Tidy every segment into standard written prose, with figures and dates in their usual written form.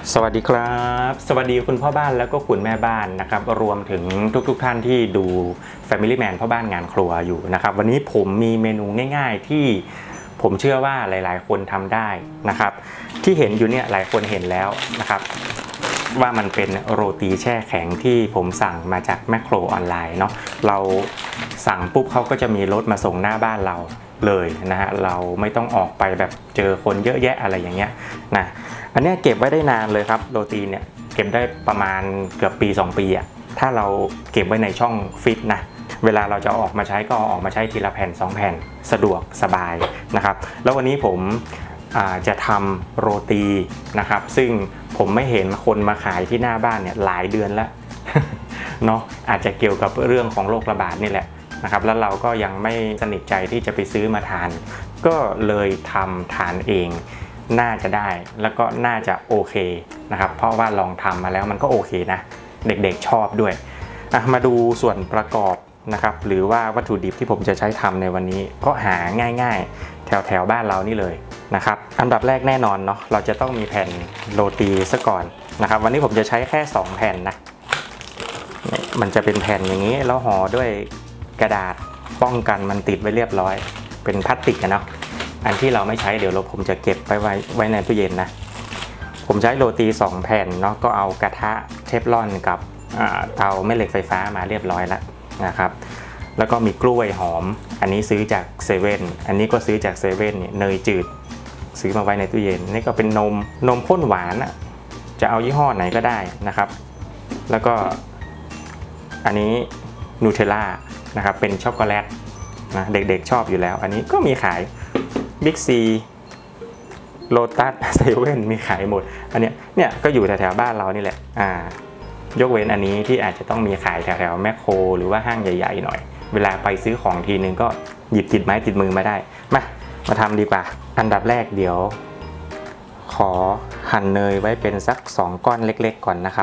สวัสดีครับสวัสดีคุณพ่อบ้านแล้วก็คุณแม่บ้านนะครับรวมถึงทุกท่านที่ดู Family Man พ่อบ้านงานครัวอยู่นะครับวันนี้ผมมีเมนูง่ายๆที่ผมเชื่อว่าหลายๆคนทำได้นะครับที่เห็นอยู่เนี่ยหลายคนเห็นแล้วนะครับว่ามันเป็นโรตีแช่แข็งที่ผมสั่งมาจากแมคโครออนไลน์เนาะเราสั่งปุ๊บเขาก็จะมีรถมาส่งหน้าบ้านเราเลยนะฮะเราไม่ต้องออกไปแบบเจอคนเยอะแยะอะไรอย่างเงี้ยนะอันนี้เก็บไว้ได้นานเลยครับโรตีเนี่ยเก็บได้ประมาณเกือบปี2ปีอะถ้าเราเก็บไว้ในช่องฟิตนะเวลาเราจะออกมาใช้ก็ออกมาใช้ทีละแผ่น2แผ่นสะดวกสบายนะครับแล้ววันนี้ผมจะทำโรตีนะครับซึ่งผมไม่เห็นคนมาขายที่หน้าบ้านเนี่ยหลายเดือนแล้ว เนาะอาจจะเกี่ยวกับเรื่องของโรคระบาดนี่แหละนะครับแล้วเราก็ยังไม่สนิทใจที่จะไปซื้อมาทานก็เลยทำทานเองน่าจะได้แล้วก็น่าจะโอเคนะครับเพราะว่าลองทำมาแล้วมันก็โอเคนะเด็กๆชอบด้วยมาดูส่วนประกอบนะครับหรือว่าวัตถุดิบที่ผมจะใช้ทำในวันนี้ก็หาง่ายๆแถวบ้านเรานี่เลยนะครับอันดับแรกแน่นอนเนาะเราจะต้องมีแผ่นโรตีซะก่อนนะครับวันนี้ผมจะใช้แค่2แผ่นนะมันจะเป็นแผ่นอย่างนี้แล้วห่อด้วยกระดาษป้องกันมันติดไว้เรียบร้อยเป็นพลาสติกนะเนาะอันที่เราไม่ใช้เดี๋ยวผมจะเก็บไว้ในตู้เย็นนะผมใช้โรตี2แผ่นเนาะก็เอากระทะเทฟลอนกับเตาแม่เหล็กไฟฟ้ามาเรียบร้อยแล้วนะครับแล้วก็มีกล้วยหอมอันนี้ซื้อจากเซเว่นอันนี้ก็ซื้อจากเซเว่นเนี่ยเนยจืดซื้อมาไว้ในตู้เย็นนี่ก็เป็นนมข้นหวานอ่ะจะเอายี่ห้อไหนก็ได้นะครับแล้วก็อันนี้นูเทลล่านะครับเป็นช็อกโกแลตนะเด็กๆชอบอยู่แล้วอันนี้ก็มีขายบิ๊กซีโลตัสเซเว่นมีขายหมดอันเนี่ยก็อยู่แถวๆบ้านเรานี่แหละยกเว้นอันนี้ที่อาจจะต้องมีขายแถวๆแมคโครหรือว่าห้างใหญ่ๆหน่อยเวลาไปซื้อของทีนึงก็หยิบติดไม้ติดมือมาได้มาทำดีกว่าอันดับแรกเดี๋ยวขอหั่นเนยไว้เป็นสัก2ก้อนเล็กๆก่อนนะครับ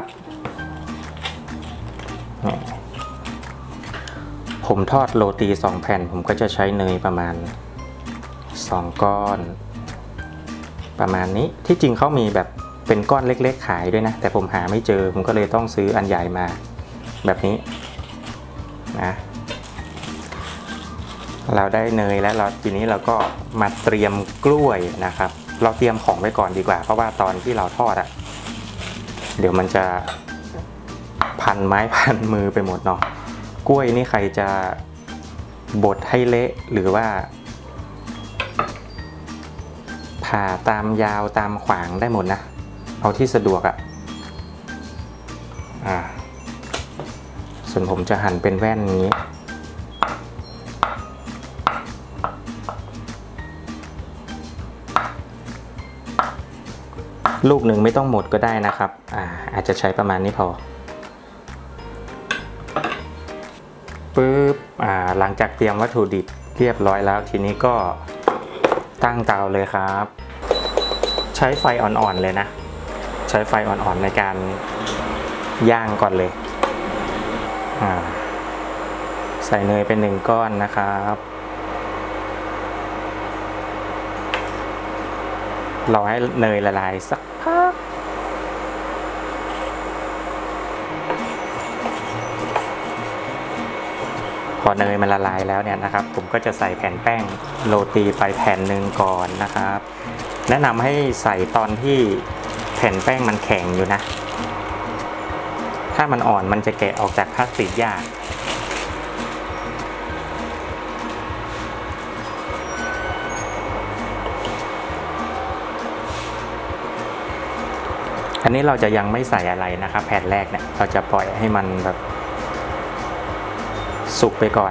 ผมทอดโรตี2แผ่นผมก็จะใช้เนยประมาณ2ก้อนประมาณนี้ที่จริงเขามีแบบเป็นก้อนเล็กๆขายด้วยนะแต่ผมหาไม่เจอผมก็เลยต้องซื้ออันใหญ่มาแบบนี้นะเราได้เนยแล้วทีนี้เราก็มาเตรียมกล้วยนะครับเราเตรียมของไว้ก่อนดีกว่าเพราะว่าตอนที่เราทอดอะเดี๋ยวมันจะพันไม้พันมือไปหมดเนาะกล้วยนี่ใครจะบดให้เละหรือว่าผ่าตามยาวตามขวางได้หมดนะเอาที่สะดวกส่วนผมจะหั่นเป็นแว่นนี้ลูกหนึ่งไม่ต้องหมดก็ได้นะครับอาจจะใช้ประมาณนี้พอปึ๊บหลังจากเตรียมวัตถุดิบเรียบร้อยแล้วทีนี้ก็ตั้งเตาเลยครับใช้ไฟอ่อนๆเลยนะใช้ไฟอ่อนๆในการย่างก่อนเลยใส่เนยเป็น1ก้อนนะครับรอให้เนยละลายสักพักพอเนยมันละลายแล้วเนี่ยนะครับผมก็จะใส่แผ่นแป้งโรตีไปแผ่นหนึ่งก่อนนะครับแนะนำให้ใส่ตอนที่แผ่นแป้งมันแข็งอยู่นะถ้ามันอ่อนมันจะแกะออกจากพลาสติกยากอันนี้เราจะยังไม่ใส่อะไรนะครับแผ่นแรกเนี่ยเราจะปล่อยให้มันแบบสุกไปก่อน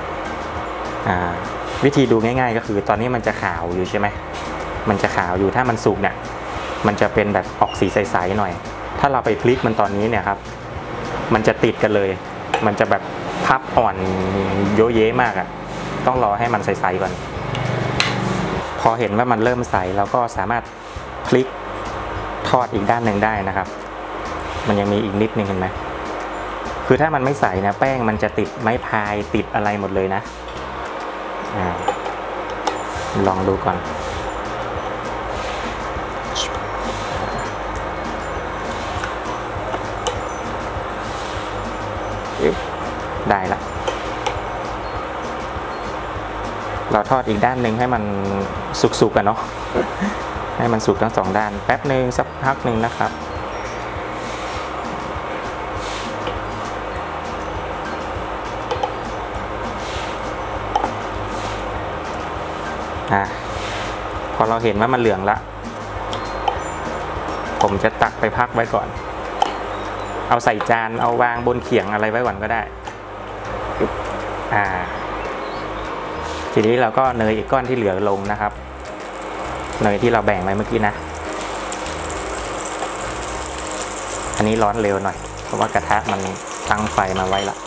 วิธีดูง่ายๆก็คือตอนนี้มันจะขาวอยู่ใช่ไหมมันจะขาวอยู่ถ้ามันสุกเนี่ยมันจะเป็นแบบออกสีใสๆหน่อยถ้าเราไปพลิกมันตอนนี้เนี่ยครับมันจะติดกันเลยมันจะแบบพับอ่อนโยเยะมากต้องรอให้มันใสๆก่อนพอเห็นว่ามันเริ่มใสเราก็สามารถพลิกทอดอีกด้านหนึ่งได้นะครับมันยังมีอีกนิดนึงเห็นไหมคือถ้ามันไม่ใสนะแป้งมันจะติดไม้พายติดอะไรหมดเลยนะลองดูก่อนได้ละเราทอดอีกด้านหนึ่งให้มันสุกๆกันเนาะให้มันสุกทั้ง2 ด้านแป๊บหนึ่งสักพักหนึ่งนะครับพอเราเห็นว่ามันเหลืองละผมจะตักไปพักไว้ก่อนเอาใส่จานเอาวางบนเขียงอะไรไว้ก่อนก็ได้ทีนี้เราก็เนยอีกก้อนที่เหลือลงนะครับเนยที่เราแบ่งไว้เมื่อกี้นะอันนี้ร้อนเร็วหน่อยเพราะว่ากระทะมันตั้งไฟมาไว้ละ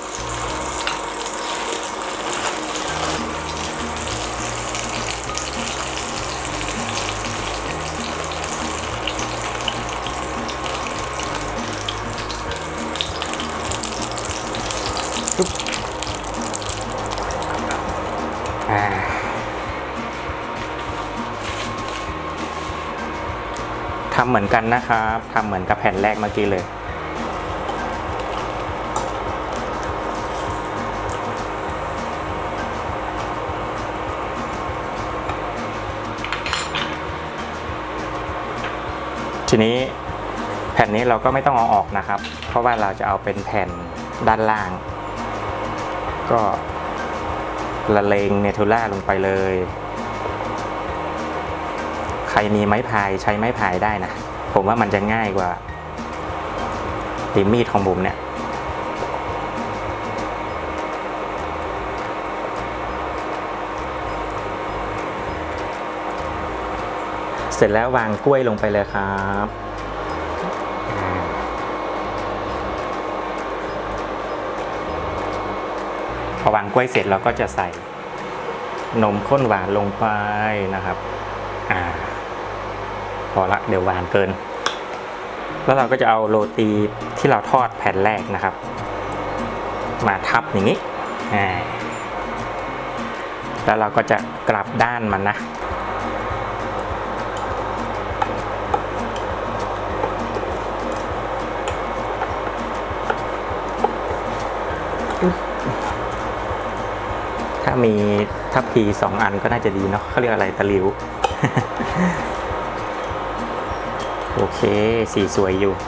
ทำเหมือนกันนะครับทำเหมือนกับแผ่นแรกเมื่อกี้เลยทีนี้แผ่นนี้เราก็ไม่ต้องเอาออกนะครับเพราะว่าเราจะเอาเป็นแผ่นด้านล่างก็ละเลงเนทูล่าลงไปเลยใครมีไม้พายใช้ไม้พายได้นะผมว่ามันจะง่ายกว่ามีดของผมเนี่ยเสร็จแล้ววางกล้วยลงไปเลยครับพอวางกล้วยเสร็จเราก็จะใส่นมข้นหวานลงไปนะครับพอละเดี๋ยวหวานเกินแล้วเราก็จะเอาโรตีที่เราทอดแผ่นแรกนะครับมาทับอย่างนี้แล้วเราก็จะกลับด้านมันนะถ้ามีทัพพี2 อันก็น่าจะดีเนาะเขาเรียกอะไรตะหลิว โอเคสีสวยอยู่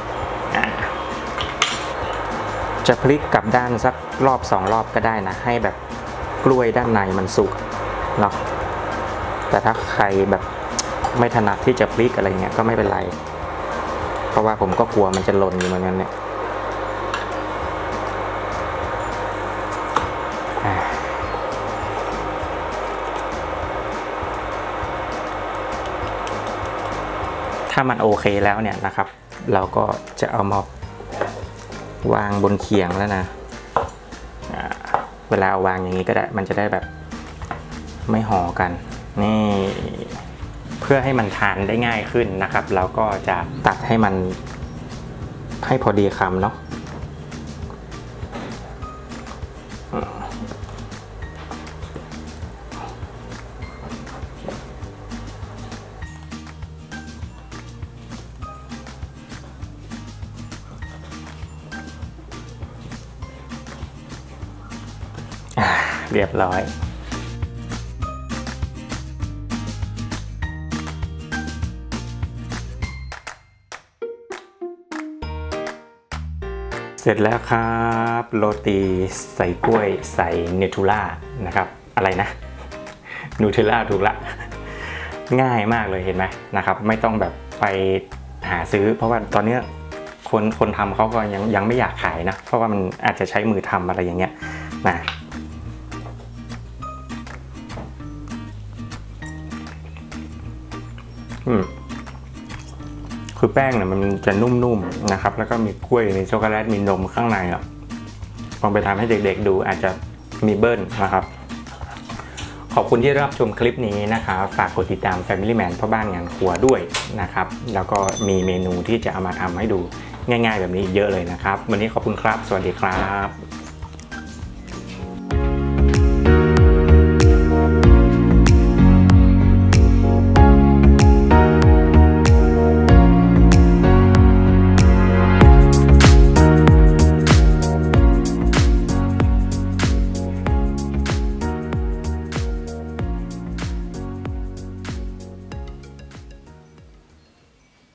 จะพลิกกลับด้านสักรอบ2 รอบก็ได้นะให้แบบกล้วยด้านในมันสุกเนาะแต่ถ้าใครแบบไม่ถนัดที่จะพลิกอะไรเงี้ยก็ไม่เป็นไรเพราะว่าผมก็กลัวมันจะหล่นอยู่เหมือนกันเนี่ยถ้ามันโอเคแล้วเนี่ยนะครับเราก็จะเอามาวางบนเขียงแล้วนะเวลาวางอย่างนี้ก็ได้มันจะได้แบบไม่ห่อกันนี่เพื่อให้มันทานได้ง่ายขึ้นนะครับเราก็จะตัดให้มันให้พอดีคำเนาะเรียบร้อยเสร็จแล้วครับโรตีใส่กล้วยใส่เนทูล่านะครับอะไรนะนูเทลล่าถูกละง่ายมากเลยเห็นไหมนะครับไม่ต้องแบบไปหาซื้อเพราะว่าตอนนี้คนทำเขาก็ยังไม่อยากขายนะเพราะว่ามันอาจจะใช้มือทำอะไรอย่างเงี้ยนะคือแป้งเนี่ยมันจะนุ่มๆนะครับแล้วก็มีกล้วยมีช็อกโกแลตมีนมข้างในอ่ะลองไปทำให้เด็กๆดูอาจจะมีเบิ้ลนะครับขอบคุณที่รับชมคลิปนี้นะครับฝากกดติดตาม Family Man พ่อบ้านงานครัวด้วยนะครับแล้วก็มีเมนูที่จะเอามาทำให้ดูง่ายๆแบบนี้เยอะเลยนะครับวันนี้ขอบคุณครับสวัสดีครับ